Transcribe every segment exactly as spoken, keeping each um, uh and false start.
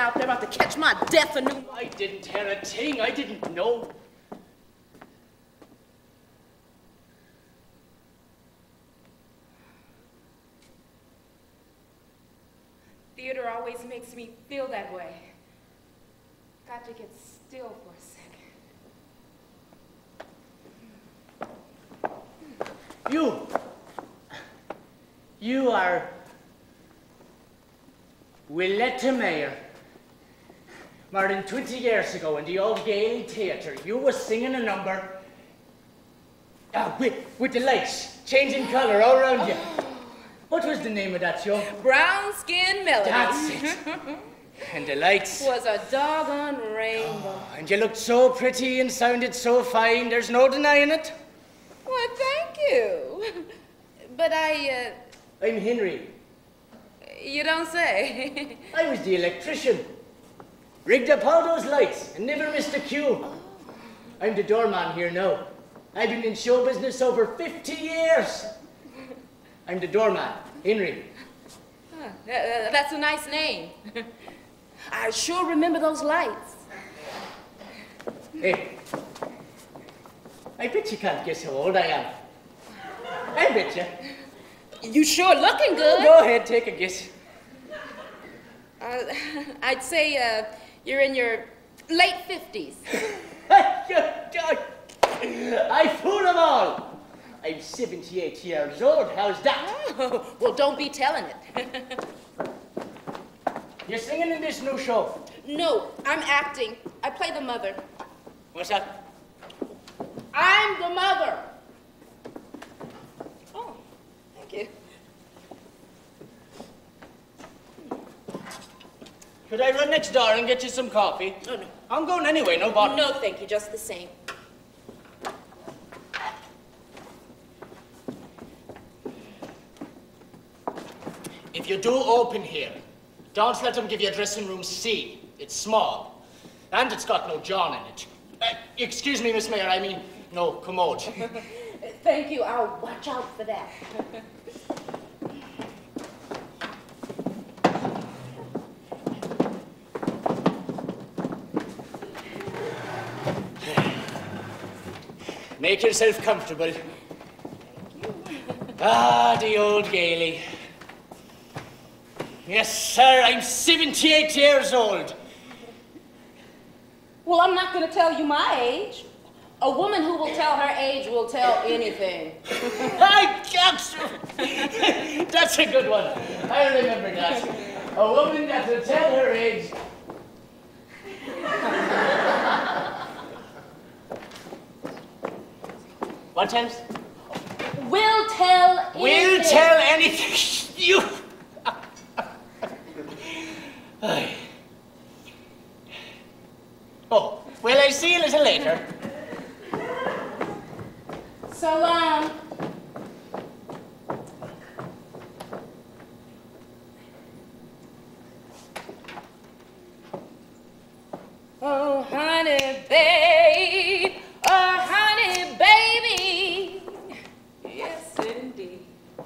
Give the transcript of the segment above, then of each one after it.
out there about to catch my death anew. I didn't hear a thing. I didn't know. Theater always makes me feel that way. Got to get still for a second. You. You are Willetta Mayer. More than twenty years ago in the old Gaelic Theatre, you were singing a number uh, with, with the lights changing colour all around you. What was the name of that show? Brown Skin Melody. That's it. And the lights. Was a doggone rainbow. Oh, and you looked so pretty and sounded so fine. There's no denying it. Well, thank you. But I, uh... I'm Henry. You don't say. I was the electrician. Rigged up all those lights and never missed a cue. Oh. I'm the doorman here now. I've been in show business over fifty years. I'm the doorman, Henry. Huh, that, that's a nice name. I sure remember those lights. Hey, I bet you can't guess how old I am. I bet you. You sure looking good. Go ahead, take a guess. Uh, I'd say uh, you're in your late fifties. I fool them all. I'm seventy-eight years old. How's that? Oh, well, don't be telling it. You're singing in this new show? No, I'm acting. I play the mother. What's that? I'm the mother. Oh, thank you. Could I run next door and get you some coffee? Oh, no. I'm going anyway, no bother. No, thank you, just the same. If you do open here, don't let them give you dressing room C. It's small. And it's got no John in it. Uh, excuse me, Miss Mayor, I mean, no commode. Thank you. I'll watch out for that. Make yourself comfortable. Ah, the old Gailey. Yes, sir, I'm seventy-eight years old. Well, I'm not going to tell you my age. A woman who will tell her age will tell anything. I can't. That's a good one. I remember that. A woman that will tell her age. What else? Will tell anything. Will tell anything. You. Oh, well, I'll see you a little later. So long. Oh, honey, babe. Oh, honey, baby. Yes, indeed.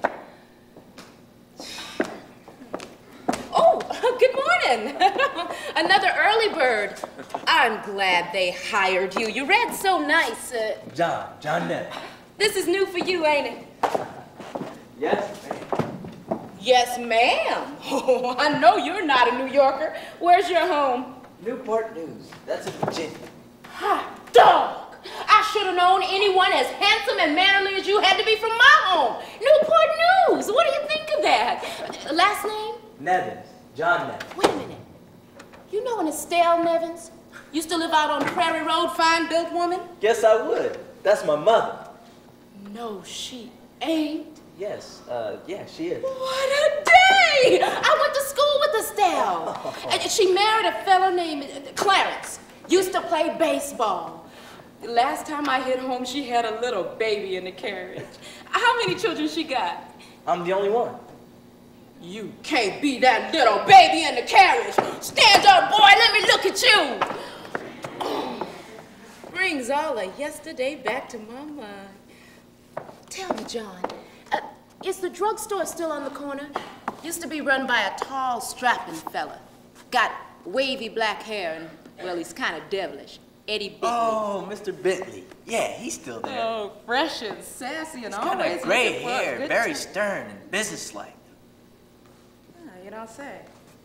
Oh, good morning. Another early bird. I'm glad they hired you. You read so nice. Uh, John, John Nett. This is new for you, ain't it? Yes, ma'am. Yes, ma'am. Oh, I know you're not a New Yorker. Where's your home? Newport News. That's in Virginia. Hot dog! I should have known anyone as handsome and mannerly as you had to be from my home. Newport News. What do you think of that? Uh, last name? Nevins. John Nevins. Wait a minute. You know an Estelle Nevins? Used to live out on Prairie Road, fine-built woman? Guess I would. That's my mother. No, she ain't. Yes, uh, yeah, she is. What a day! I went to school with Estelle. Oh. And she married a fellow named Clarence. Used to play baseball. The last time I hit home, she had a little baby in the carriage. How many children she got? I'm the only one. You can't be that little baby in the carriage. Stand up, boy, let me look at you. Oh, brings all of yesterday back to my mind. Tell me, John, uh, is the drugstore still on the corner? Used to be run by a tall, strapping fella. Got wavy black hair, and, well, he's kind of devilish. Eddie Bentley. Oh, Mister Bentley. Yeah, he's still there. Oh, fresh and sassy and He's always kind of gray looking for a hair, good very time. stern and businesslike. Oh, you don't say.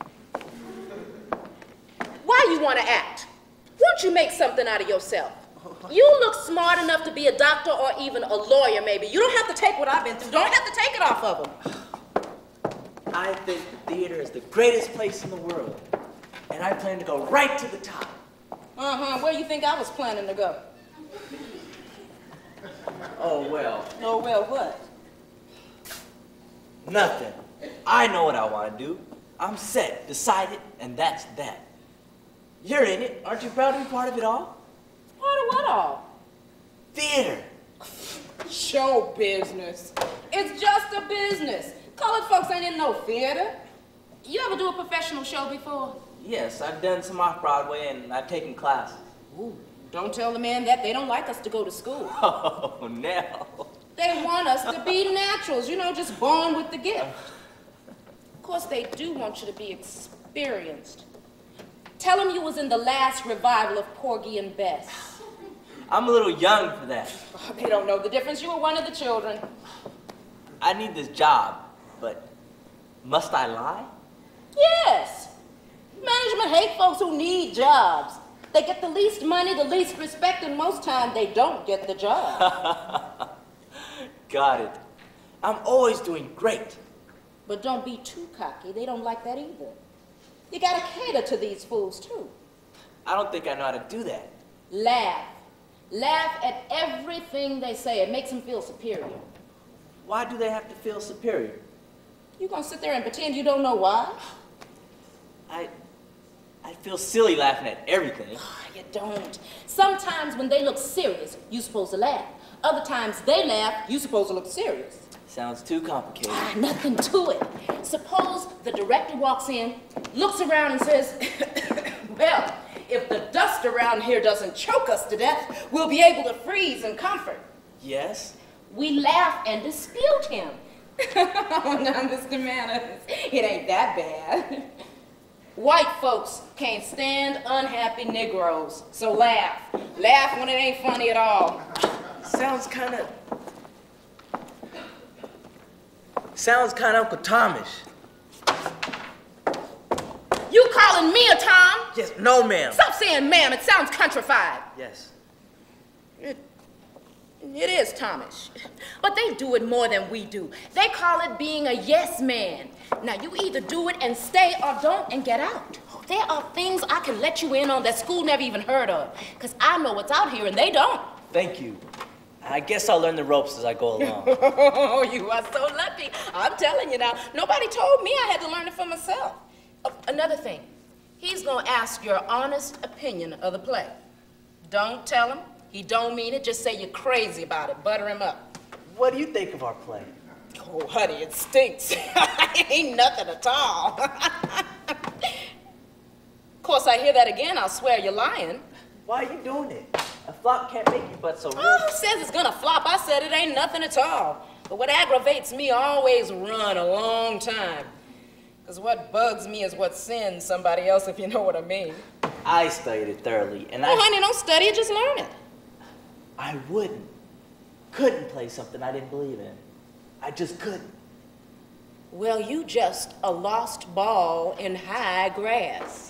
Why you want to act? Won't you make something out of yourself? You look smart enough to be a doctor or even a lawyer, maybe. You don't have to take what I've been through. Don't have to take it off of them. I think the theater is the greatest place in the world, and I plan to go right to the top. Uh-huh. Where you think I was planning to go? Oh, well, Oh, well, what? nothing. I know what I want to do. I'm set, decided, and that's that. You're in it. Aren't you proud to be part of it all? Part of what all? Theater. Show business. It's just a business. Colored folks ain't in no theater. You ever do a professional show before? Yes, I've done some off-Broadway, and I've taken classes. Ooh, don't tell the man that. They don't like us to go to school. Oh, no. They want us to be naturals, you know, just born with the gift. Of course, they do want you to be experienced. Tell them you was in the last revival of Porgy and Bess. I'm a little young for that. Oh, they don't know the difference. You were one of the children. I need this job, but must I lie? Yes. Management hate folks who need jobs. They get the least money, the least respect, and most time they don't get the job. Got it. I'm always doing great. But don't be too cocky. They don't like that either. You gotta cater to these fools, too. I don't think I know how to do that. Laugh. Laugh at everything they say. It makes them feel superior. Why do they have to feel superior? You gonna sit there and pretend you don't know why? I... I feel silly laughing at everything. Oh, you don't. Sometimes when they look serious, you supposed to laugh. Other times they laugh, you supposed to look serious. Sounds too complicated. Ah, nothing to it. Suppose the director walks in, looks around and says, well, if the dust around here doesn't choke us to death, we'll be able to freeze in comfort. Yes? We laugh and dispute him. Oh, now, Mister Manners, it ain't that bad. White folks can't stand unhappy Negroes, so laugh. Laugh when it ain't funny at all. Sounds kind of... Sounds kind of Uncle Tomish. You calling me a Tom? Yes, no, ma'am. Stop saying ma'am, it sounds countrified. Yes. It, it is Thomish. But they do it more than we do. They call it being a yes man. Now you either do it and stay or don't and get out. There are things I can let you in on that school never even heard of. Because I know what's out here and they don't. Thank you. I guess I'll learn the ropes as I go along. Oh, you are so lucky. I'm telling you now, nobody told me I had to learn it for myself. Oh, another thing, he's gonna ask your honest opinion of the play. Don't tell him, he don't mean it, just say you're crazy about it, butter him up. What do you think of our play? Oh, honey, it stinks. Ain't nothing at all. Of course, I hear that again, I'll swear you're lying. Why are you doing it? A flop can't make your butt so red. Oh, who says it's gonna flop? I said it ain't nothing at all. But what aggravates me, I always run a long time. Because what bugs me is what sends somebody else, if you know what I mean. I studied it thoroughly, and I... Oh, honey, don't study it, just learn it. I wouldn't. Couldn't play something I didn't believe in. I just couldn't. Well, you just a lost ball in high grass.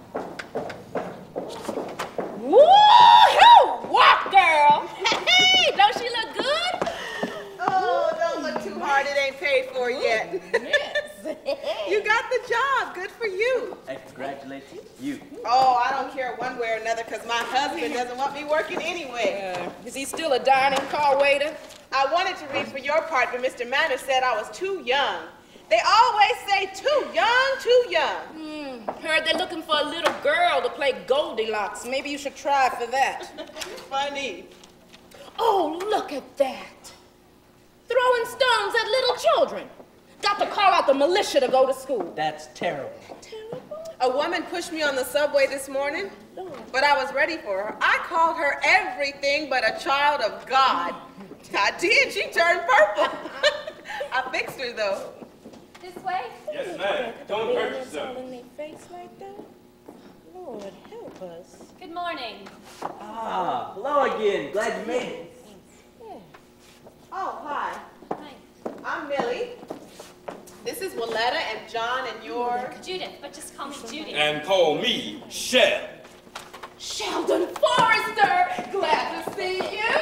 Woo-hoo! Walk, girl! Hey, don't she look good? Oh, don't look too hard. It ain't paid for yet. Yes. You got the job. Good for you. I congratulate you. Oh, I don't care one way or another because my husband doesn't want me working anyway. Uh, is he still a dining car waiter? I wanted to read for your part, but Mister Manners said I was too young. They always say too young, too young. Hmm. Heard they're looking for a little girl to play Goldilocks. Maybe you should try for that. Funny. Oh, look at that. Throwing stones at little children. Got to call out the militia to go to school. That's terrible. Terrible. A woman pushed me on the subway this morning, but I was ready for her. I called her everything but a child of God. I did. She turned purple. I fixed her, though. This way? Yes, ma'am. Don't hurt yourself. All in their face like that. Lord, help us. Good morning. Ah, hello again. Glad you made it. Yeah. Oh, hi. Hi. I'm Millie. This is Willetta and John and your... Judith, but just call me Judy. And call me Shell. Sheldon Forrester! Glad to see you!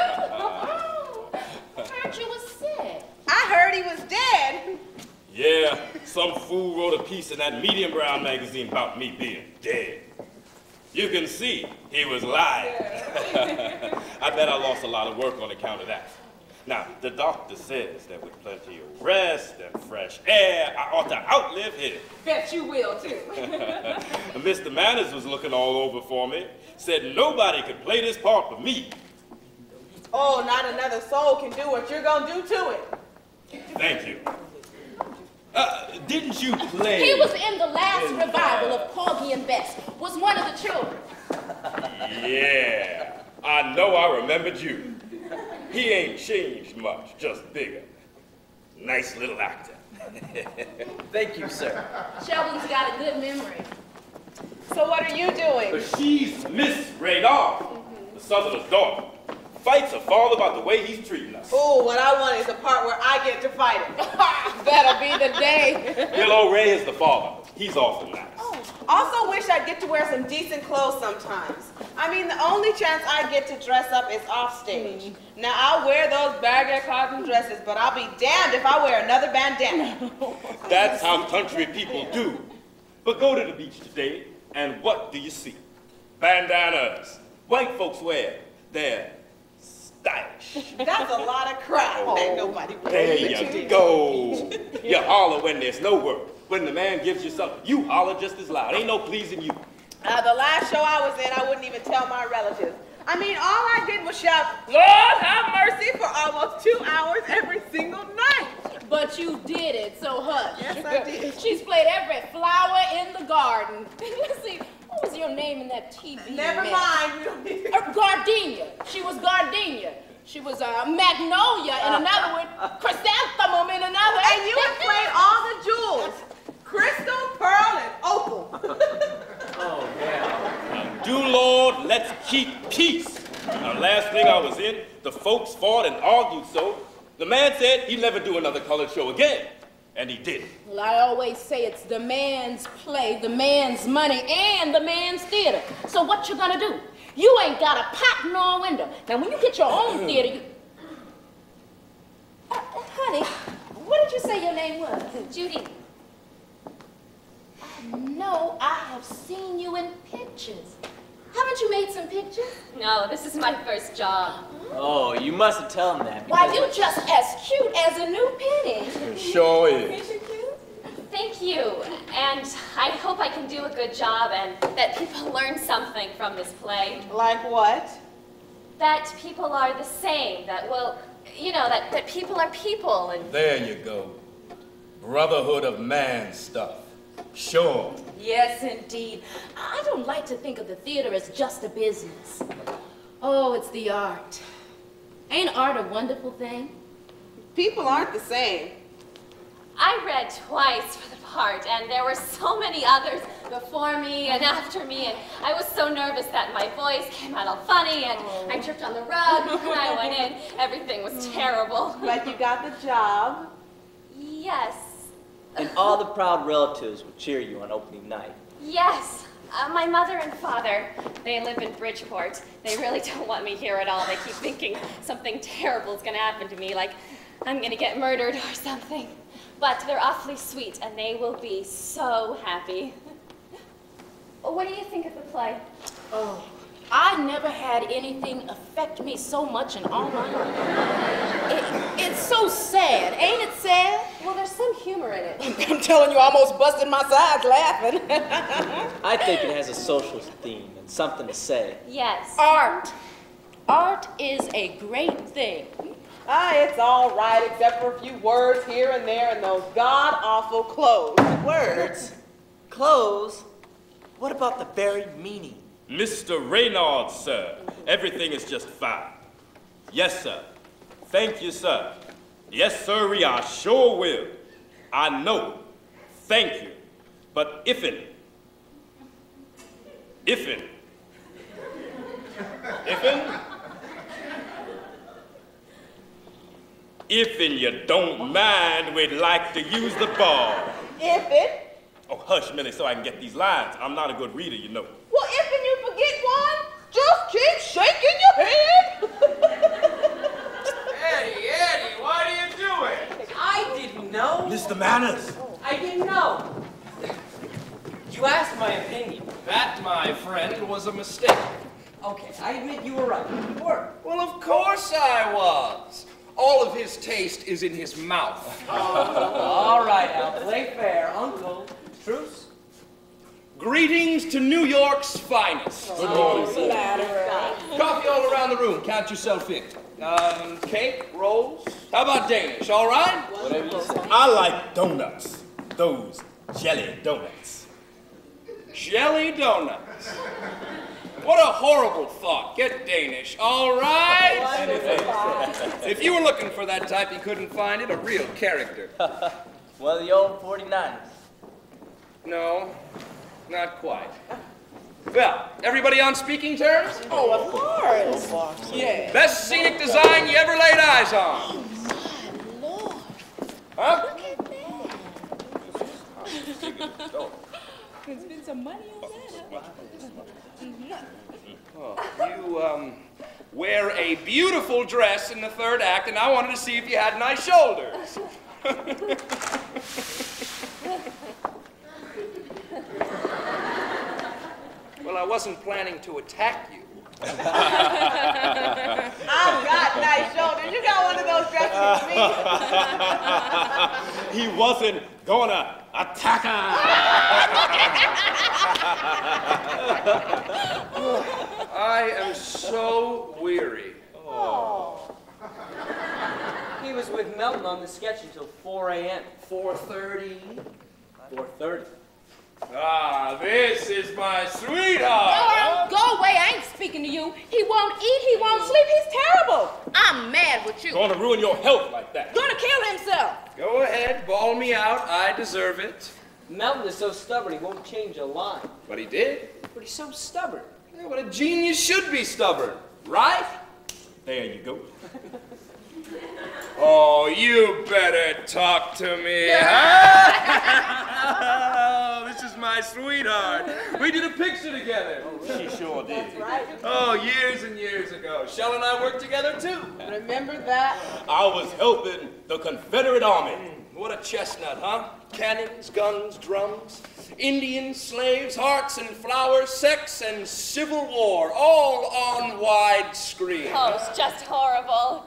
Heard you was sick. I heard he was dead. Yeah, some fool wrote a piece in that Medium Brown magazine about me being dead. You can see he was lying. I bet I lost a lot of work on account of that. Now, the doctor says that with plenty of rest and fresh air, I ought to outlive him. Bet you will, too. Mister Manners was looking all over for me, said nobody could play this part but me. Oh, not another soul can do what you're gonna do to it. Thank you. Uh, didn't you play? He was in the last in, revival uh, of Porgy and Bess, was one of the children. Yeah, I know I remembered you. He ain't changed much, just bigger. Nice little actor. Thank you, sir. Sheldon's got a good memory. So what are you doing? But she's Miss Radar, mm-hmm. the Southerner's daughter. Fights her father about the way he's treating us. Oh, what I want is the part where I get to fight him. That'll be the day. Bill O'Ray is the father. He's awful nice. Oh, also wish I'd get to wear some decent clothes sometimes. I mean, the only chance I get to dress up is off stage. Mm. Now, I'll wear those baggy cotton dresses, but I'll be damned if I wear another bandana. That's how country people do. But go to the beach today, and what do you see? Bandanas. White folks wear. They're stylish. That's a lot of crap. Oh, ain't nobody there you go. You holler when there's no work. When the man gives you something, you holler just as loud. Ain't no pleasing you. Uh, the last show I was in, I wouldn't even tell my relatives. I mean, all I did was shout, Lord have mercy, for almost two hours every single night. But you did it, so hush. Yes, I did. She's played every flower in the garden. Let's see, what was your name in that T V? Never man? mind. We don't need to... uh, Gardenia. She was Gardenia. She was uh, Magnolia in another one, Chrysanthemum in another. And you had played all the jewels. Crystal, pearl, and opal. Oh, yeah. Do, Lord, let's keep peace. Now, last thing I was in, the folks fought and argued so. The man said he'd never do another colored show again. And he did. Well, I always say it's the man's play, the man's money, and the man's theater. So what you gonna do? You ain't got a pot nor a window. Now, when you get your own theater, you... Uh, honey, what did you say your name was? Judy. I know I have seen you in pictures. Haven't you made some pictures? No, this is my first job. Oh, you mustn't tell him that. Why, you just as cute as a new penny. It sure is. Thank you, and I hope I can do a good job and that people learn something from this play. Like what? That people are the same, that, well, you know, that, that people are people and... There you go. Brotherhood of man stuff. Sure. Yes, indeed. I don't like to think of the theater as just a business. Oh, it's the art. Ain't art a wonderful thing? People aren't the same. I read twice for the part, and there were so many others before me and after me, and I was so nervous that my voice came out all funny, and oh. I tripped on the rug when I went in. Everything was terrible. But you got the job? Yes. And all the proud relatives would cheer you on opening night. Yes. Uh, my mother and father, they live in Bridgeport. They really don't want me here at all. They keep thinking something terrible is going to happen to me, like I'm going to get murdered or something. But they're awfully sweet, and they will be so happy. What do you think of the play? Oh, I never had anything affect me so much in all my life. It, it's so sad, ain't it sad? Well, there's some humor in it. I'm telling you, I almost busted my sides laughing. I think it has a social theme and something to say. Yes. Art. Art is a great thing. Ah, it's all right, except for a few words here and there and those god-awful clothes. Words? Clothes? What about the very meaning? Mister Reynard, sir, everything is just fine. Yes, sir. Thank you, sir. Yes, sir, I sure will. I know. Thank you. But if it... Ifin. Ifin? Ifin you don't mind, we'd like to use the ball. Ifin? Oh, hush, Millie, so I can get these lines. I'm not a good reader, you know. Well, ifin you forget one, just keep shaking your head. Eddie, Eddie, what are you doing? I didn't know. Mister Manners. I didn't know. You asked my opinion. That, my friend, was a mistake. Okay, I admit you were right. You were. Well, of course I was. All of his taste is in his mouth. All right, Al, play fair. Uncle, truce? Greetings to New York's finest. Good morning, sir. Coffee all around the room. Count yourself in. Um, cake, rolls. How about Danish, all right? Whatever you say. I like donuts. Those jelly donuts. Jelly donuts. What a horrible thought. Get Danish, all right? If you were looking for that type, you couldn't find it. A real character. Well, the old forty-niners. No, not quite. Well, everybody on speaking terms? Oh, of course. Yeah. Best scenic design you ever laid eyes on. My Lord. Huh? Look at that. Can spend some money on that. Oh, you, um, wear a beautiful dress in the third act, and I wanted to see if you had nice shoulders. Well, I wasn't planning to attack you. I've got nice shoulders. You got one of those dresses for me. He wasn't gonna attack her. I am so weary. Oh. He was with Melton on the sketch until four A M four thirty. four thirty. Ah, this is my sweetheart. Go, go away, I ain't speaking to you. He won't eat, he won't sleep, he's terrible. I'm mad with you. Gonna ruin your health like that. Gonna kill himself. Go ahead, bawl me out. I deserve it. Melton is so stubborn he won't change a line. But he did. But he's so stubborn. Yeah, what a genius should be stubborn, right? There you go. Oh, you better talk to me, huh? Oh, this is my sweetheart. We did a picture together. She sure did. Oh, years and years ago. Shell and I worked together, too. Remember that? I was helping the Confederate Army. What a chestnut, huh? Cannons, guns, drums, Indians, slaves, hearts and flowers, sex and civil war, all on widescreen. Oh, it's just horrible.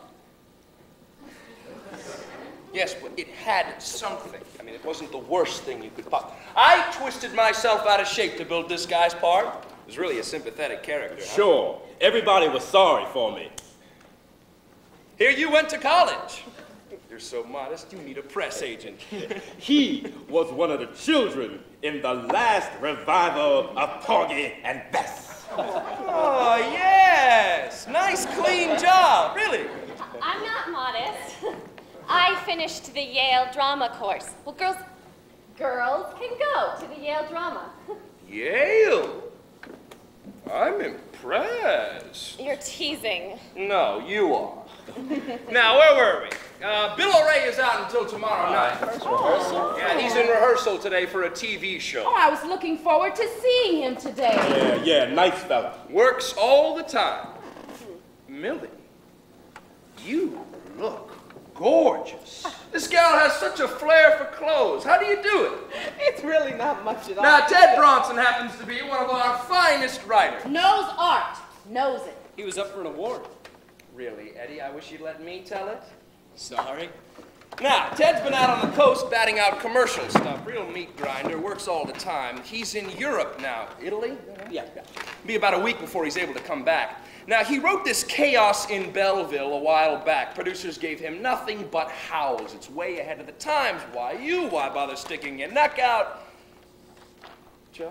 Yes, but it had something. I mean, it wasn't the worst thing you could pop. I twisted myself out of shape to build this guy's part. It was really a sympathetic character. Huh? Sure. Everybody was sorry for me. Here you went to college. You're so modest, you need a press agent. He was one of the children in the last revival of Porgy and Bess. Oh, yes. Nice, clean job, really. I'm not modest. I finished the Yale drama course. Well, girls, girls can go to the Yale drama. Yale? I'm impressed. You're teasing. No, you are. Now, where were we? Uh, Bill O'Reilly is out until tomorrow night. Oh. Yeah, he's in rehearsal today for a T V show. Oh, I was looking forward to seeing him today. Yeah, yeah, nice fella. Works all the time. Millie, you look gorgeous. This gal has such a flair for clothes. How do you do it? It's really not much at all. Now, Ted Bronson happens to be one of our finest writers. Knows art. Knows it. He was up for an award. Really, Eddie, I wish you'd let me tell it. Sorry. Now, Ted's been out on the coast batting out commercial stuff. Real meat grinder, works all the time. He's in Europe now. Italy? Yeah. Be about a week before he's able to come back. Now, he wrote this Chaos in Belleville a while back. Producers gave him nothing but howls. It's way ahead of the times. Why you? Why bother sticking your neck out? Joe?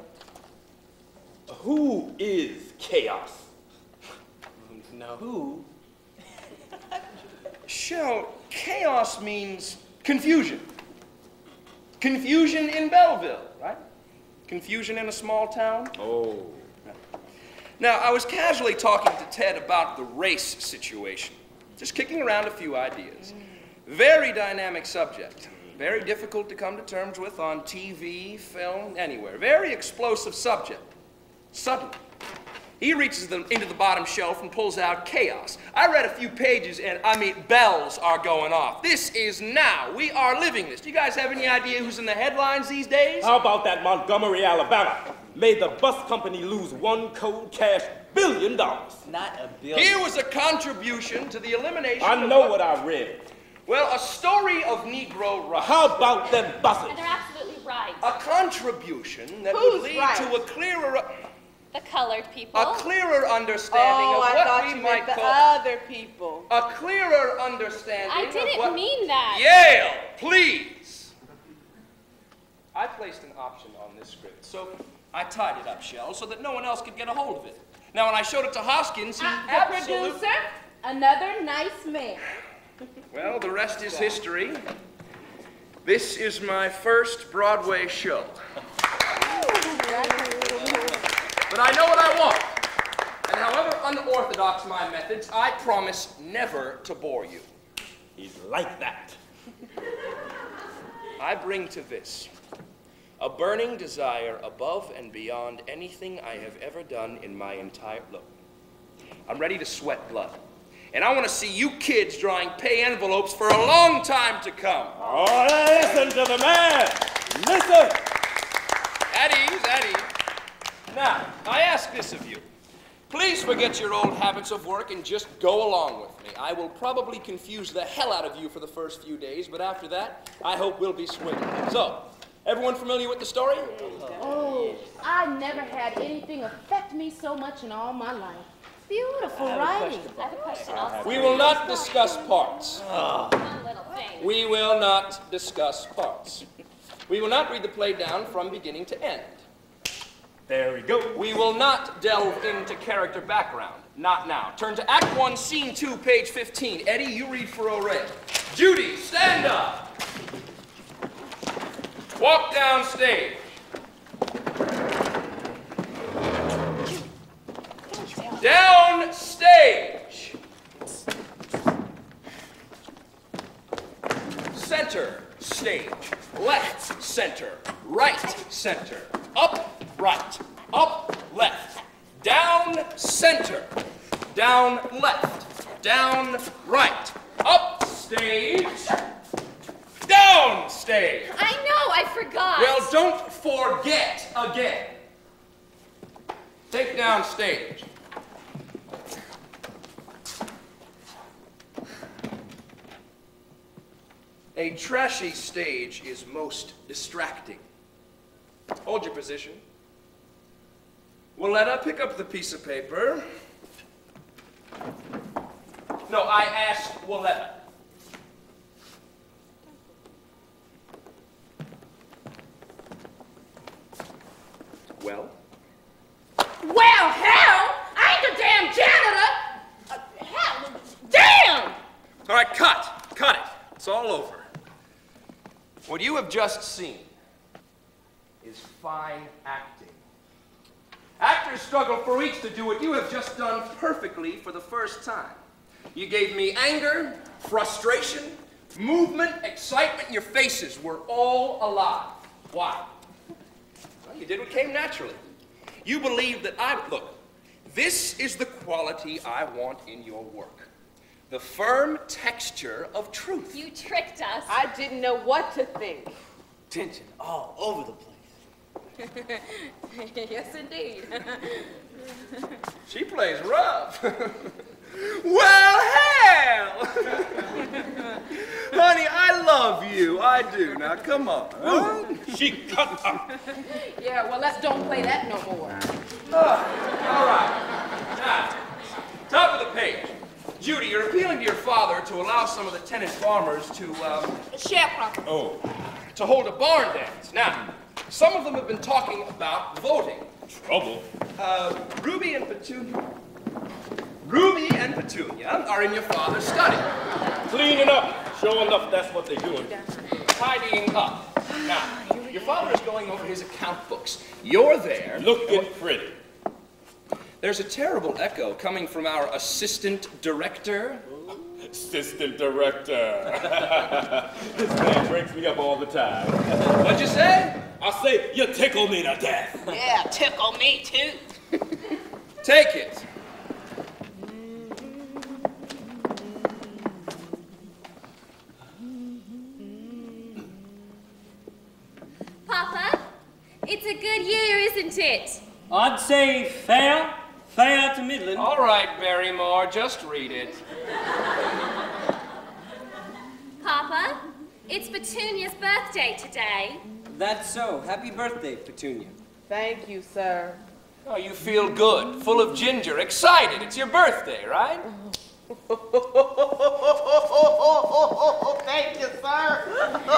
Who is Chaos? No. Who? Joe, chaos means confusion. Confusion in Belleville, right? Confusion in a small town. Oh. Now, I was casually talking to Ted about the race situation. Just kicking around a few ideas. Very dynamic subject. Very difficult to come to terms with on T V, film, anywhere. Very explosive subject. Suddenly, he reaches them into the bottom shelf and pulls out chaos. I read a few pages and, I mean, bells are going off. This is now. We are living this. Do you guys have any idea who's in the headlines these days? How about that Montgomery, Alabama? Made the bus company lose one cold cash billion dollars. Not a billion. Here was a contribution to the elimination I of know what, what I read. Well, a story of Negro rights. How about them buses? And they're absolutely right. A contribution that Who's would lead right? to a clearer, The colored people. a clearer understanding Oh, of I what thought we you might meant the call other people. a clearer understanding I of didn't what mean that. Yale, please. I placed an option on this script, so I tied it up, Shell, so that no one else could get a hold of it. Now, when I showed it to Hoskins, he Uh, the absolutely... producer, another nice man. Well, the rest is history. This is my first Broadway show. But I know what I want. And however unorthodox my methods, I promise never to bore you. He's like that. I bring to this a burning desire above and beyond anything I have ever done in my entire... Look, I'm ready to sweat blood. And I want to see you kids drawing pay envelopes for a long time to come. Oh, listen to the man. Listen. At ease, at ease. Now, I ask this of you. Please forget your old habits of work and just go along with me. I will probably confuse the hell out of you for the first few days, but after that, I hope we'll be swinging. So, everyone familiar with the story? Oh, I never had anything affect me so much in all my life. Beautiful writing. I have a question also. We will not discuss parts. One little thing. We will not discuss parts. We will not read the play down from beginning to end. There we go. We will not delve into character background. Not now. Turn to Act One, Scene Two, page fifteen. Eddie, you read for O'Reilly. Judy, stand up. Walk down stage. Down stage. Center stage. Left center. Right center. Up right. Up left. Down center. Down left. Down right. Up stage. Down stage. I know, I forgot. Well, don't forget again. Take down stage. A trashy stage is most distracting. Hold your position. Willetta, pick up the piece of paper. No, I asked Willetta. Well? Well, hell, I ain't the damn janitor. Uh, hell, damn! All right, cut. Cut it. It's all over. What you have just seen is fine acting. Actors struggle for weeks to do what you have just done perfectly for the first time. You gave me anger, frustration, movement, excitement. Your faces were all alive. Why? Well, you did what came naturally. You believed that I... Look, this is the quality I want in your work. The firm texture of truth. You tricked us. I didn't know what to think. Tension all over the place. Yes, indeed. She plays rough. Well, hell! Honey, I love you. I do. Now, come on. Huh? She cut up. Yeah, well, let's don't play that no more. Uh, all right. Now, top of the page. Judy, you're appealing to your father to allow some of the tenant farmers to, um... Share property. Oh. to hold a barn dance. Now, some of them have been talking about voting. Trouble. Uh, Ruby and Petunia... Ruby and Petunia are in your father's study. Cleaning up. Sure enough, that's what they're doing. Tidying up. Now, your father is going over his account books. You're there. Looking pretty. There's a terrible echo coming from our assistant director. Assistant director. This man breaks me up all the time. What'd you say? I say, you tickle me to death. Yeah, tickle me too. Take it. Papa, it's a good year, isn't it? I'd say fair, fair to middling. All right, Barrymore, just read it. Papa, it's Petunia's birthday today. That's so. Happy birthday, Petunia. Thank you, sir. Oh, you feel good, full of ginger, excited. It's your birthday, right? Thank you, sir.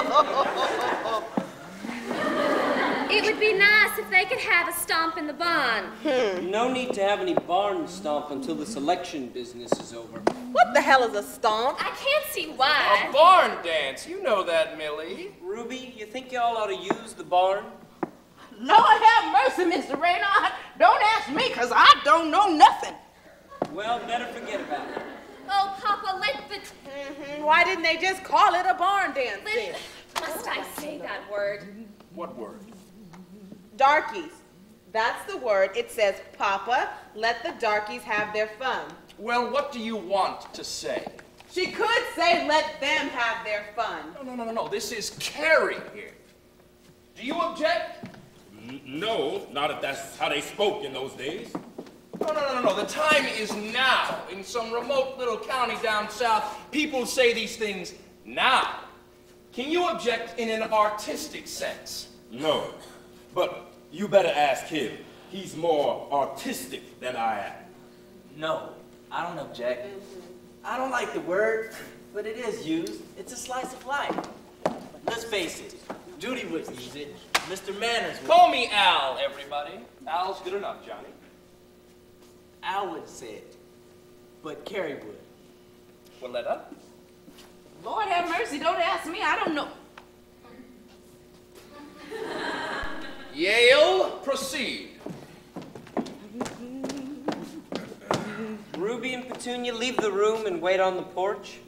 It would be nice if they could have a stomp in the barn. No need to have any barn stomp until this election business is over. What the hell is a stomp? I can't see why. A barn dance. You know that, Millie. Ruby, you think y'all ought to use the barn? Lord have mercy, Mister Raynard. Don't ask me, because I don't know nothing. Well, better forget about it. Oh, Papa, let the... Mm-hmm. Why didn't they just call it a barn dance then? Let... Must I say that word? What word? Darkies. That's the word. It says, Papa, let the darkies have their fun. Well, what do you want to say? She could say, let them have their fun. No, no, no, no, no. This is Carrie here. Do you object? N no, not if that's how they spoke in those days. No, no, no, no, no. The time is now. In some remote little county down south, people say these things now. Can you object in an artistic sense? No, but you better ask him. He's more artistic than I am. No, I don't object. I don't like the word, but it is used. It's a slice of life. Let's face it, Judy wouldn't use it. Mister Manners would. Call me Al, everybody. Al's good enough, Johnny. Al wouldn't say it, but Carrie would. Willetta? Lord have mercy, don't ask me, I don't know. Yale, proceed. Ruby and Petunia, leave the room and wait on the porch.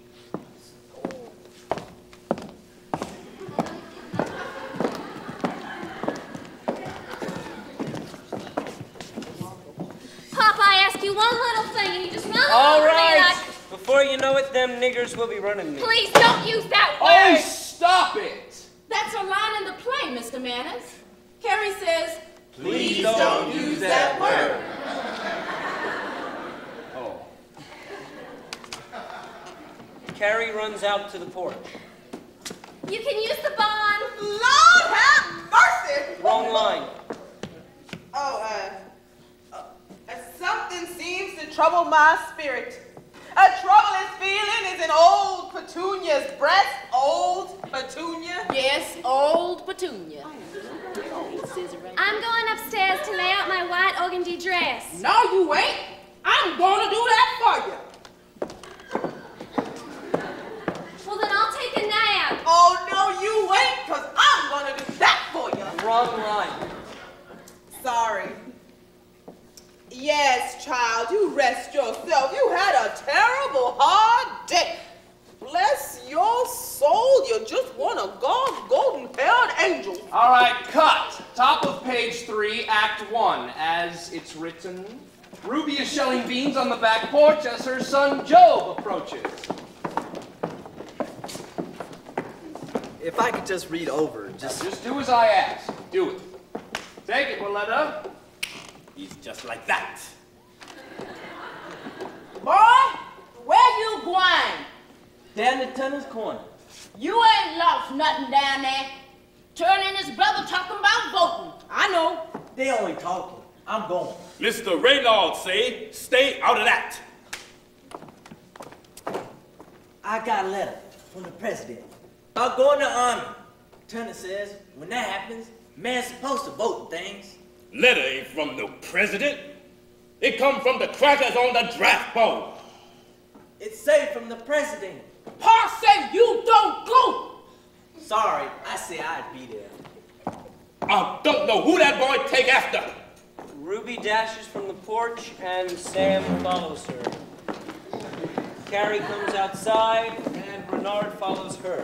Papa, I ask you one little thing and you just run All over me right. like... Before you know it, them niggers will be running me. Please don't use that Oh, word. stop it! That's a line in the play, Mister Manners. Carrie says, Please don't use that word. Oh. Carrie runs out to the porch. You can use the barn. Lord have mercy! Wrong line. Oh, uh, uh, something seems to trouble my spirit. A troublous feeling is in old Petunia's breast. Old Petunia? yes, old Petunia. I'm going upstairs to lay out my white organdy dress. No, you ain't. I'm gonna do that for you. Well, then I'll take a nap. Oh, no, you ain't, because I'm going to do that for you. Wrong line. Sorry. Yes, child, you rest yourself. You had a terrible hard day. Bless your soul, you just won a God's golden-haired angel. All right, cut. Top of page three, act one, as it's written. Ruby is shelling beans on the back porch as her son Job approaches. If I could just read over, Just, just... just do as I ask. Do it. Take it, Willetta. He's just like that. Boy, where you going? Down to Turner's Corner. You ain't lost nothing down there. Turner and his brother talking about voting. I know. They only talking. I'm going. Mister Reynolds say, stay out of that. I got a letter from the president about going to the army. Turner says, when that happens, man's supposed to vote and things. Letter ain't from the president. It come from the crackers on the draft board. It's safe from the president. Pa say you don't go. Sorry, I say I'd be there. I don't know who that boy take after. Ruby dashes from the porch and Sam follows her. Carrie comes outside and Renard follows her.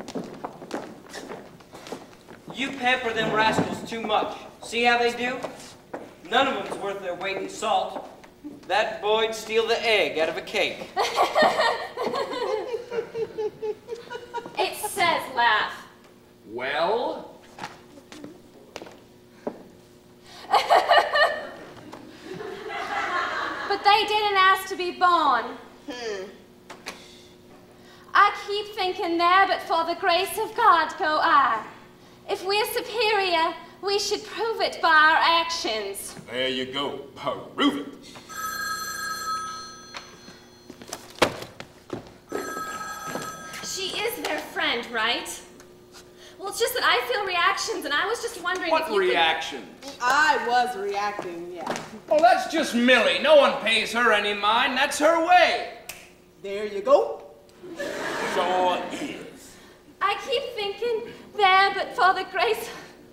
You pamper them rascals too much. See how they do? None of them's worth their weight in salt. That boy'd steal the egg out of a cake. It says laugh. Well? But they didn't ask to be born. Hmm. I keep thinking there, but for the grace of God go I. If we're superior, we should prove it by our actions. There you go. Prove it. She is their friend, right? Well, it's just that I feel reactions, and I was just wondering What if you reactions? I was reacting, yeah. Oh, that's just Millie. No one pays her any mind. That's her way. There you go. Sure is. I keep thinking there, but for the grace...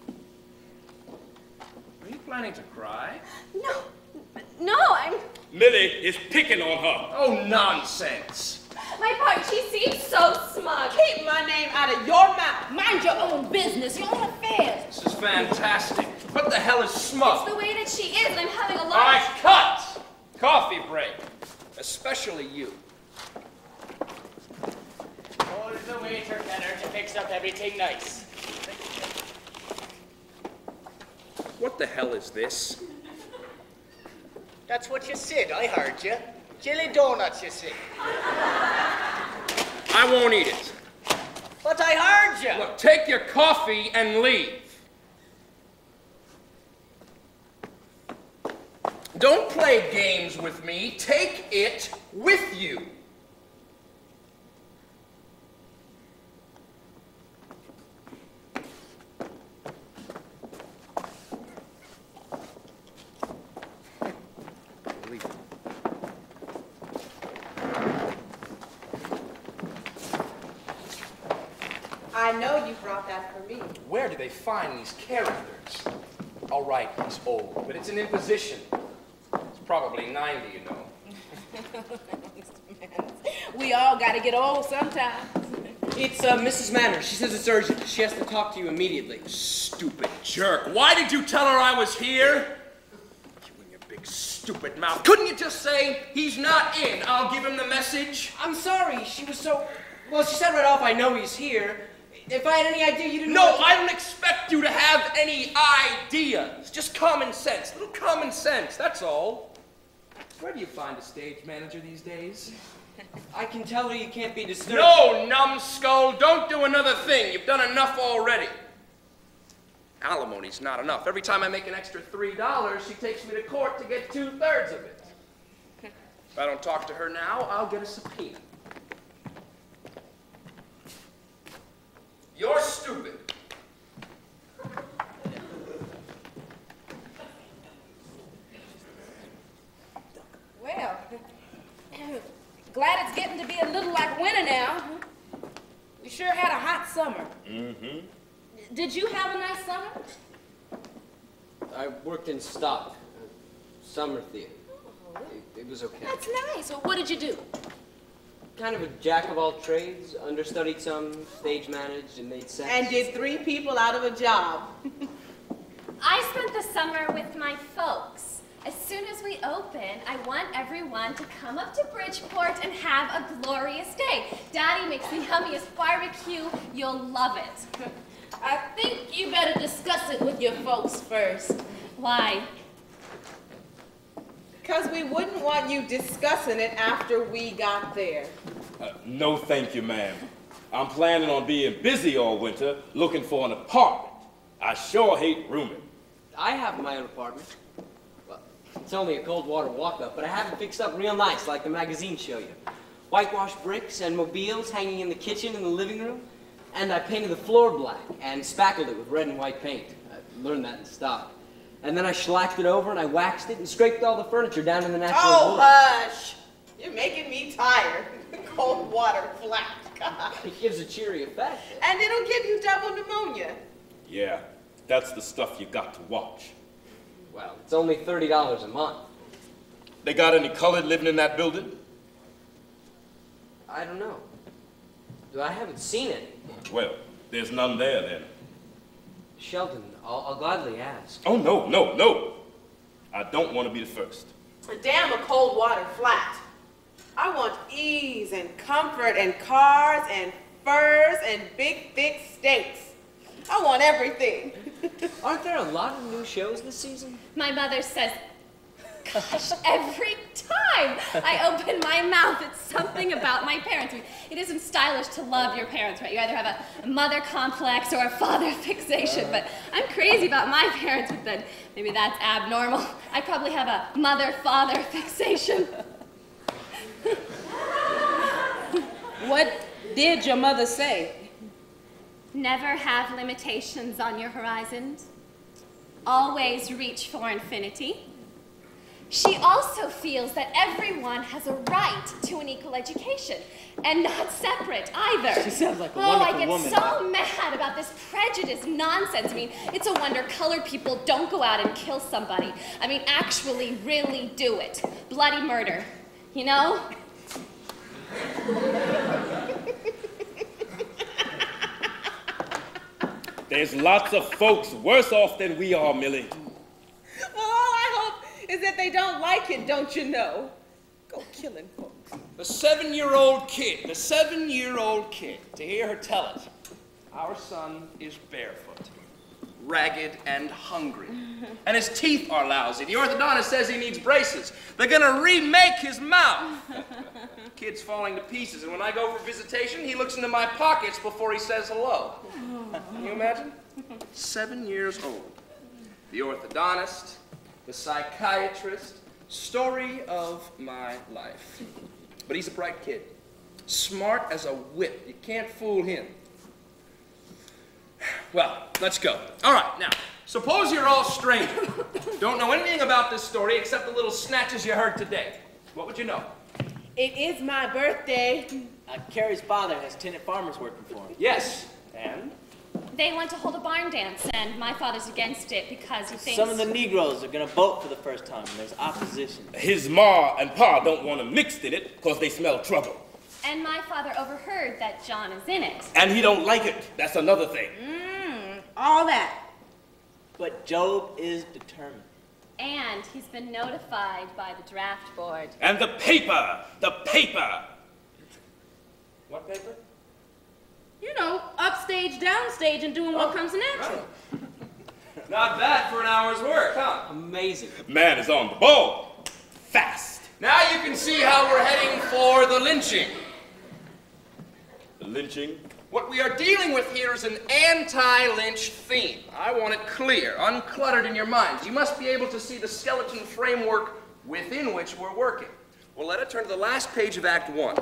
Are you planning to cry? No, no, I'm... Millie is picking on her. Oh, nonsense. My part, she seems so smug. Keep my name out of your mouth. Mind your own business, your own affairs. This is fantastic. What the hell is smug? It's the way that she is, and I'm having a lot All right, of... cut! Coffee break. Especially you. Hold the waiter, Kenner, to fix up everything nice. What the hell is this? That's what you said, I heard you. Jelly donuts, you see. I won't eat it. But I heard you. Look, take your coffee and leave. Don't play games with me. Take it with you. I know you brought that for me. Where do they find these characters? All right, he's old, but it's an imposition. He's probably ninety, you know. We all gotta get old sometimes. It's uh, Missus Manners. She says it's urgent. She has to talk to you immediately. Stupid jerk. Why did you tell her I was here? You and your big stupid mouth. Couldn't you just say, he's not in, I'll give him the message? I'm sorry. She was so... Well, she said right off, I know he's here. If I had any idea you didn't No, know... I don't expect you to have any ideas. Just common sense. A little common sense, that's all. Where do you find a stage manager these days? I can tell her you can't be disturbed. No, numbskull, don't do another thing. You've done enough already. Alimony's not enough. Every time I make an extra three dollars, she takes me to court to get two-thirds of it. If I don't talk to her now, I'll get a subpoena. You're stupid. Well, glad it's getting to be a little like winter now. We sure had a hot summer. Mm-hmm. Did you have a nice summer? I worked in stock. uh, Summer theater. It, it was okay. That's nice. Well, what did you do? Kind of a jack of all trades. Understudied some, stage managed, and made sets. And did three people out of a job. I spent the summer with my folks. As soon as we open, I want everyone to come up to Bridgeport and have a glorious day. Daddy makes the yummiest barbecue. You'll love it. I think you better discuss it with your folks first. Why? Because we wouldn't want you discussing it after we got there. Uh, no, thank you, ma'am. I'm planning on being busy all winter looking for an apartment. I sure hate rooming. I have my own apartment. Well, it's only a cold water walk-up, but I have it fixed up real nice like the magazines show you. Whitewashed bricks and mobiles hanging in the kitchen and the living room. And I painted the floor black and spackled it with red and white paint. I learned that in stock. And then I shellacked it over and I waxed it and scraped all the furniture down in the natural Oh, wood. hush. You're making me tired. Cold water flat. God. It gives a cheery effect. And it'll give you double pneumonia. Yeah, that's the stuff you got to watch. Well, it's only thirty dollars a month. They got any colored living in that building? I don't know. I haven't seen any. Well, there's none there then. Sheldon, I'll, I'll gladly ask. Oh, no, no, no. I don't want to be the first. Damn a cold water flat. I want ease and comfort and cars and furs and big, thick steaks. I want everything. Aren't there a lot of new shows this season? My mother says, gosh, every time I open my mouth, it's something about my parents. I mean, it isn't stylish to love your parents, right? You either have a mother complex or a father fixation, but I'm crazy about my parents, but then maybe that's abnormal. I probably have a mother-father fixation. What did your mother say? Never have limitations on your horizons. Always reach for infinity. She also feels that everyone has a right to an equal education, and not separate either. She sounds like a oh, wonderful I get woman. so mad about this prejudice nonsense. I mean, it's a wonder colored people don't go out and kill somebody. I mean, actually, really do it. Bloody murder, you know? There's lots of folks worse off than we are, Millie. Well, all I hope is that they don't like it, don't you know? Go killing folks. The seven-year-old kid, the seven-year-old kid, to hear her tell it. Our son is barefoot, ragged and hungry, and his teeth are lousy. The orthodontist says he needs braces. They're gonna remake his mouth. Kid's falling to pieces, and when I go for visitation, he looks into my pockets before he says hello. Can you imagine? Seven years old. The orthodontist, the psychiatrist, story of my life. But he's a bright kid. Smart as a whip. You can't fool him. Well, let's go. All right, now, suppose you're all strangers. Don't know anything about this story except the little snatches you heard today. What would you know? It is my birthday. Uh, Carrie's father has tenant farmers working for him. Yes, and? They want to hold a barn dance, and my father's against it because he thinks... Some of the Negroes are gonna vote for the first time, and there's opposition. His ma and pa don't want him mixed in it because they smell trouble. And my father overheard that John is in it. And he don't like it. That's another thing. Mmm, all that. But Job is determined. And he's been notified by the draft board. And the paper, the paper. What paper? You know, upstage, downstage, and doing what comes natural. Not bad for an hour's work, huh? Amazing. Man is on the ball. Fast. Now you can see how we're heading for the lynching. The lynching? What we are dealing with here is an anti-lynch theme. I want it clear, uncluttered in your minds. You must be able to see the skeleton framework within which we're working. Well, let it turn to the last page of Act One.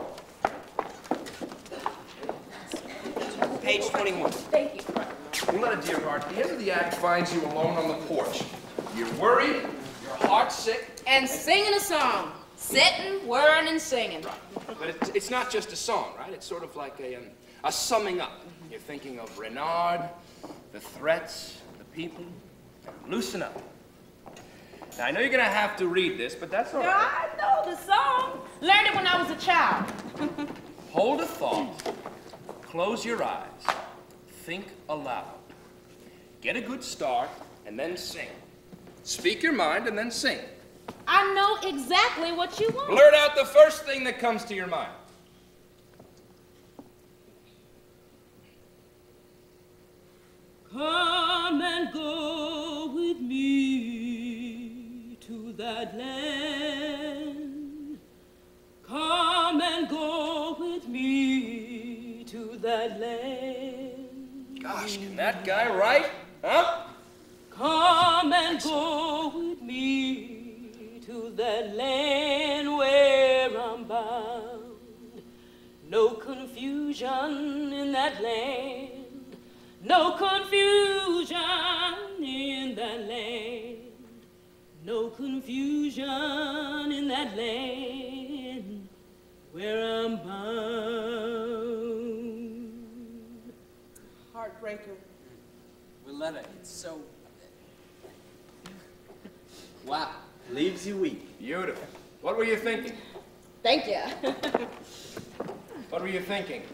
Page twenty-one. Thank you. Willetta, dear heart, the end of the act finds you alone on the porch. You're worried, your heart's sick. And singing a song. Sitting, whirring, and singing. But it's, it's not just a song, right? It's sort of like a, um, a summing up. You're thinking of Renard, the threats, the people. Loosen up. Now, I know you're going to have to read this, but that's all Yeah, right. I know the song. Learned it when I was a child. Hold a thought. Close your eyes. Think aloud. Get a good start, and then sing. Speak your mind, and then sing. I know exactly what you want. Blurt out the first thing that comes to your mind. Come and go with me to that land. Come and go with me to that land. Gosh, can that guy write? Huh? Come and go with me to that land where I'm bound. No confusion in that land. No confusion in that land. No confusion in that land where I'm bound. Heartbreaker. Willetta, it's so... Wow. Leaves you weak. Beautiful. What were you thinking? Thank you. What were you thinking?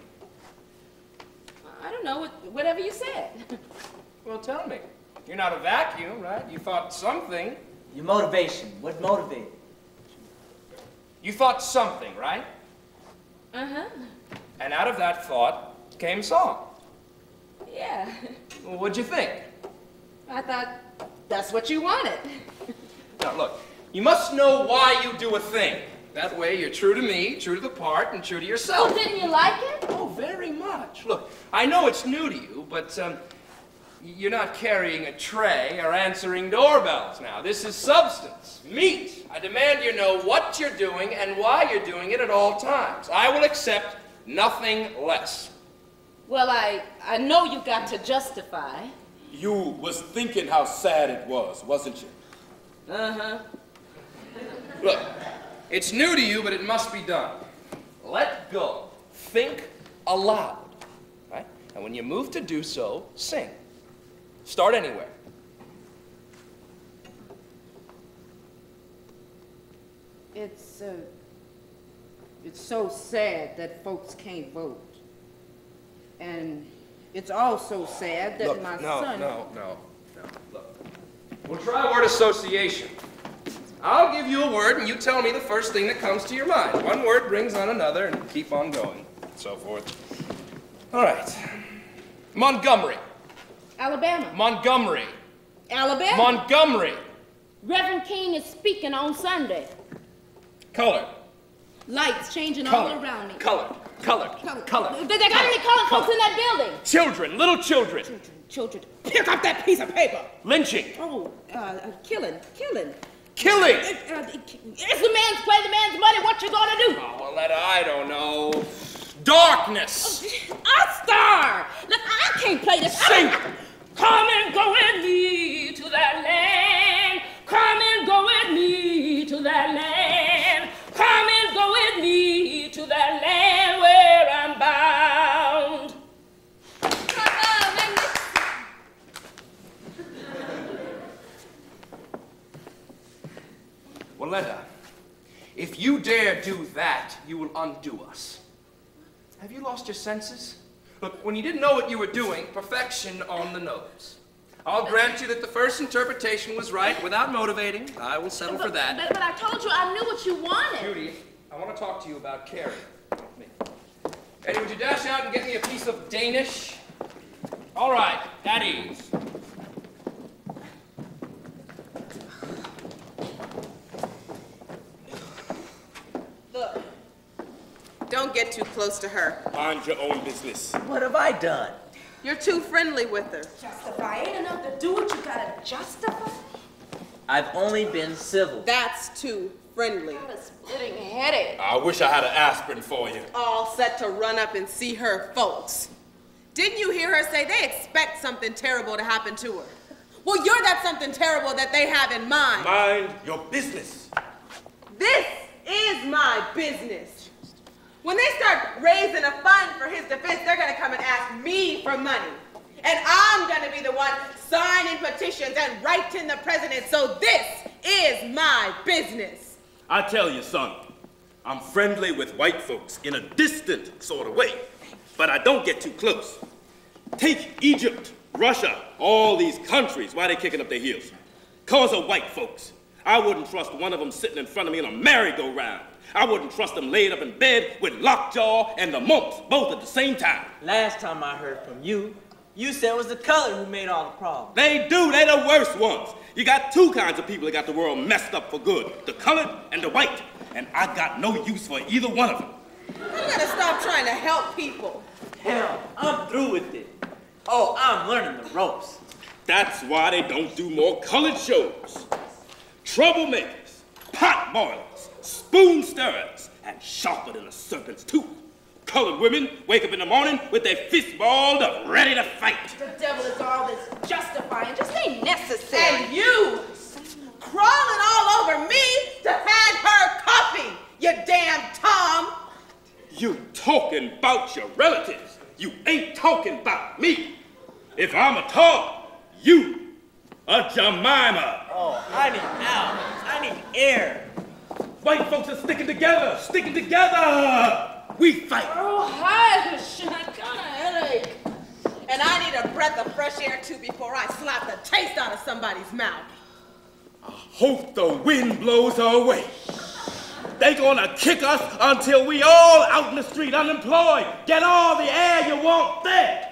I don't know, whatever you said. Well, tell me. You're not a vacuum, right? You thought something. Your motivation. What motivated? You thought something, right? Uh-huh. And out of that thought came song. Yeah. Well, what'd you think? I thought that's what you wanted. Now, look, you must know why you do a thing. That way you're true to me, true to the part, and true to yourself. Oh, didn't you like it? Oh, very much. Look, I know it's new to you, but um, you're not carrying a tray or answering doorbells now. This is substance, meat. I demand you know what you're doing and why you're doing it at all times. I will accept nothing less. Well, I, I know you got to justify. You was thinking how sad it was, wasn't you? Uh-huh. Look, it's new to you, but it must be done. Let go. Think aloud. Right? And when you move to do so, sing. Start anywhere. It's, uh, it's so sad that folks can't vote. And it's also sad that Look, my no, son... no, no, no, look. We'll try word association. I'll give you a word and you tell me the first thing that comes to your mind. One word brings on another and keep on going, and so forth. All right. Montgomery. Alabama. Montgomery. Alabama. Montgomery. Reverend King is speaking on Sunday. Color. Lights changing Color. all around me. Color. Color. Color. Color. They, they got any colored folks in that building? Children. Little children. Children. Children. Pick up that piece of paper. Lynching. Oh, uh, uh, killing. Killing. Killing. Uh, uh, it's the man's play, the man's money. What you gonna do? Oh, well, that I don't know. Darkness. A star. Look, I can't play this. Sing. Come and go with me to that land. Come and go with me to that land. Come and go with me to that land where I'm bound. Walletta, if you dare do that, you will undo us. Have you lost your senses? Look, when you didn't know what you were doing, perfection on the nose. I'll grant you that the first interpretation was right without motivating. I will settle but, for that. But, but I told you I knew what you wanted. Judy, I want to talk to you about Carrie. Me. Eddie, would you dash out and get me a piece of Danish? All right, at ease. Look, don't get too close to her. Mind your own business. What have I done? You're too friendly with her. Justify. Ain't enough to do it. You gotta justify. I've only been civil. That's too friendly. Got a splitting headache. I wish I had an aspirin for you. All set to run up and see her folks. Didn't you hear her say they expect something terrible to happen to her? Well, you're that something terrible that they have in mind. Mind your business. This is my business. When they start raising a fund for his defense, they're gonna come and ask me for money. And I'm gonna be the one signing petitions and writing the president, so this is my business. I tell you, son, I'm friendly with white folks in a distant sort of way, but I don't get too close. Take Egypt, Russia, all these countries, why they kicking up their heels? Cause of white folks. I wouldn't trust one of them sitting in front of me in a merry-go-round. I wouldn't trust them laid up in bed with lockjaw and the mumps, both at the same time. Last time I heard from you, you said it was the color who made all the problems. They do, they the worst ones. You got two kinds of people that got the world messed up for good, the colored and the white. And I got no use for either one of them. I'm gonna stop trying to help people. Hell, I'm through with it. Oh, I'm learning the ropes. That's why they don't do more colored shows. Troublemakers, pot boilers, spoon stirrers, and sharper than a serpent's tooth. Colored women wake up in the morning with their fists balled up, ready to fight. The devil is all this justifying. Just ain't necessary. And you crawling all over me to hand her coffee, you damn Tom. You talking about your relatives. You ain't talking about me. If I'm a Tom, you a Jemima. Oh, I need out. I need air. White folks are sticking together, sticking together. We fight. Oh, hi, Sean. I got a headache. And I need a breath of fresh air, too, before I slap the taste out of somebody's mouth. I hope the wind blows her away. They gonna kick us until we all out in the street unemployed. Get all the air you want there.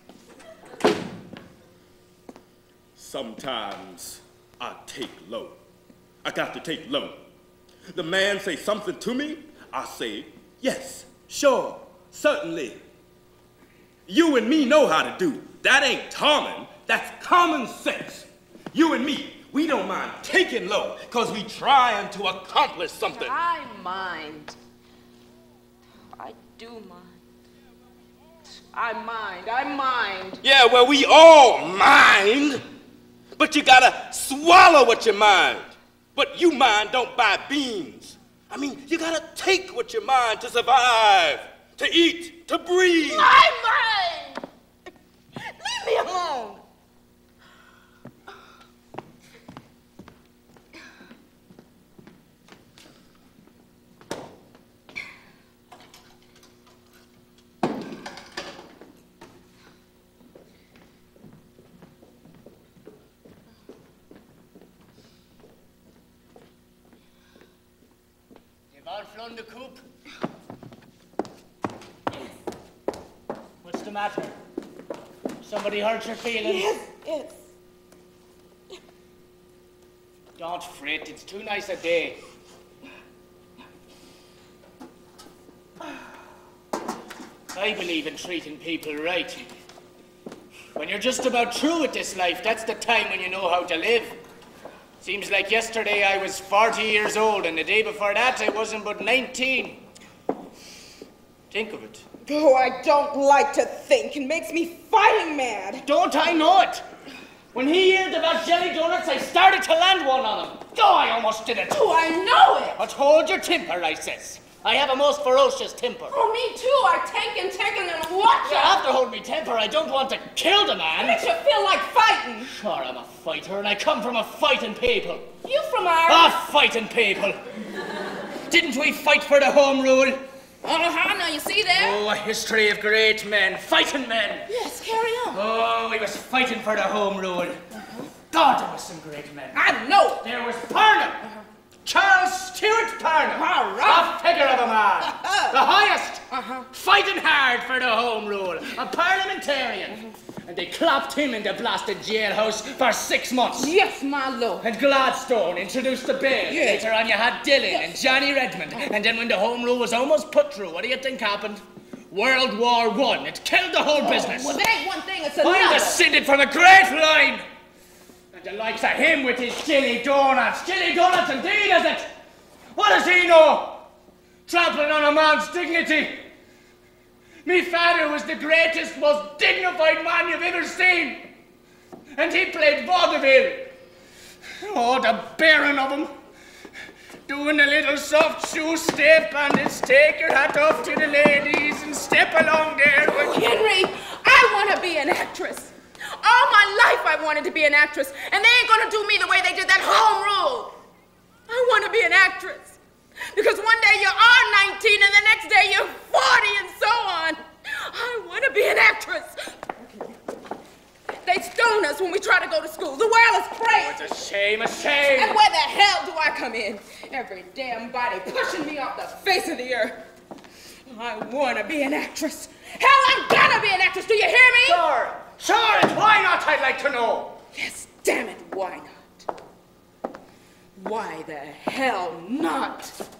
Sometimes I take low. I got to take low. The man say something to me, I say, yes, sure, certainly. You and me know how to do. That ain't Tommen, that's common sense. You and me, we don't mind taking low, because we trying to accomplish something. I mind. I do mind. I mind, I mind. Yeah, well, we all mind, but you gotta swallow what you mind. What you mind don't buy beans. I mean, you gotta take what you mind to survive, to eat, to breathe. I mind! Leave me alone. All flown the coop? What's the matter? Somebody hurt your feelings? Yes, yes. Don't fret, it's too nice a day. I believe in treating people right. When you're just about through with this life, that's the time when you know how to live. Seems like yesterday I was forty years old, and the day before that I wasn't but nineteen. Think of it. Oh, I don't like to think. It makes me fighting mad. Don't I know it? When he heard about jelly donuts, I started to land one on him. Oh, I almost did it. Oh, I know it. But hold your temper, I says. I have a most ferocious temper. Oh, me too. I take and take and watch You it. have to hold me temper. I don't want to kill the man. It makes you feel like fighting. Sure, I'm a fighter, and I come from a fighting people. You from Ireland? A fighting people. Didn't we fight for the home rule? Uh-huh, now you see there? Oh, a history of great men, fighting men. Yes, carry on. Oh, we was fighting for the home rule. Uh-huh. God, there was some great men. I know. There was Parnham. Uh-huh. Charles Stewart Parnham. All right. A figure of a man. Uh-huh. The highest. Uh-huh. Fighting hard for the home rule. A parliamentarian. Uh-huh. And they clapped him in the blasted jailhouse for six months. Yes, my lord. And Gladstone introduced the bill. Yes. Later on you had Dillon yes. and Johnny Redmond. And then when the home rule was almost put through, what do you think happened? World War One. It killed the whole oh, business. Well, that ain't one thing, it's another. I'm descended from a great line. And the likes of him with his jelly donuts. Jelly donuts indeed, is it? What does he know? Trampling on a man's dignity. Me father was the greatest, most dignified man you've ever seen. And he played vaudeville. Oh, the bearing of him. Doing a little soft shoe step and it's take your hat off to the ladies and step along there. Oh, Henry, I want to be an actress. All my life I wanted to be an actress, and they ain't gonna do me the way they did that home rule. I want to be an actress. Because one day you are nineteen and the next day you're forty and so on. I want to be an actress. They stone us when we try to go to school. The world is crazy. Oh, it's a shame, a shame. And where the hell do I come in? Every damn body pushing me off the face of the earth. I want to be an actress. Hell, I'm gonna be an actress. Do you hear me? Sure. Sure, and why not, I'd like to know. Yes, damn it, why not? Why the hell not?